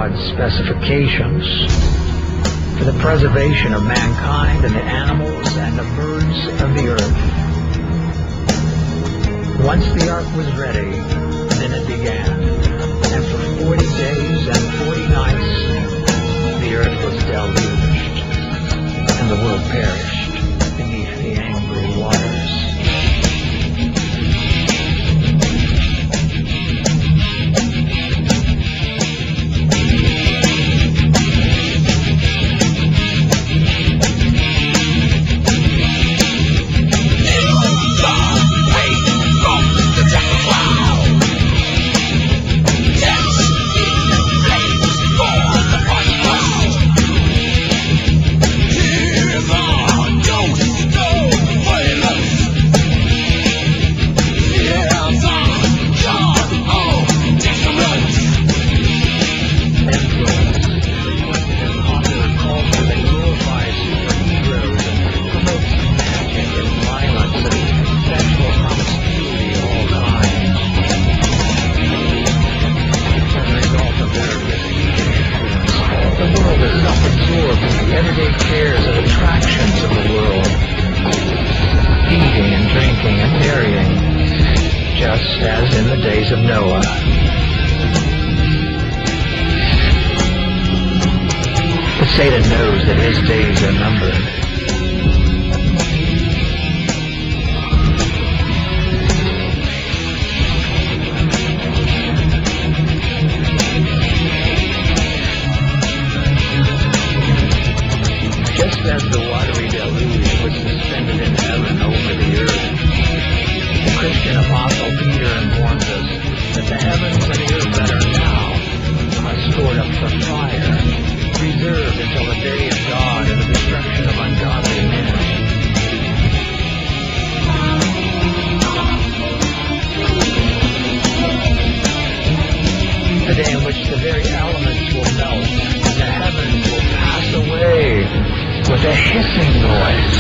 God's specifications for the preservation of mankind and the animals and the birds of the earth. Once the ark was ready, then it began, and for 40 days and 40 nights the earth was deluged, and the world perished beneath the angry waters. Everyday cares and attractions of the world, eating and drinking and marrying, just as in the days of Noah. But Satan knows that his days are numbered. Just as the watery deluge was suspended in heaven over the earth, the Christian apostle Peter informs us that the heavens and the earth that are now are stored up for fire, reserved until the day of God and the destruction of ungodly men. The day in which the very elements will melt and the heavens will pass away with a hissing noise,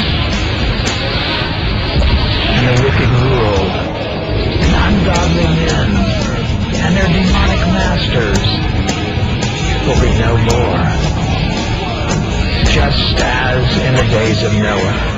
and the wicked rule, and ungodly men, and their demonic masters will be no more, just as in the days of Noah.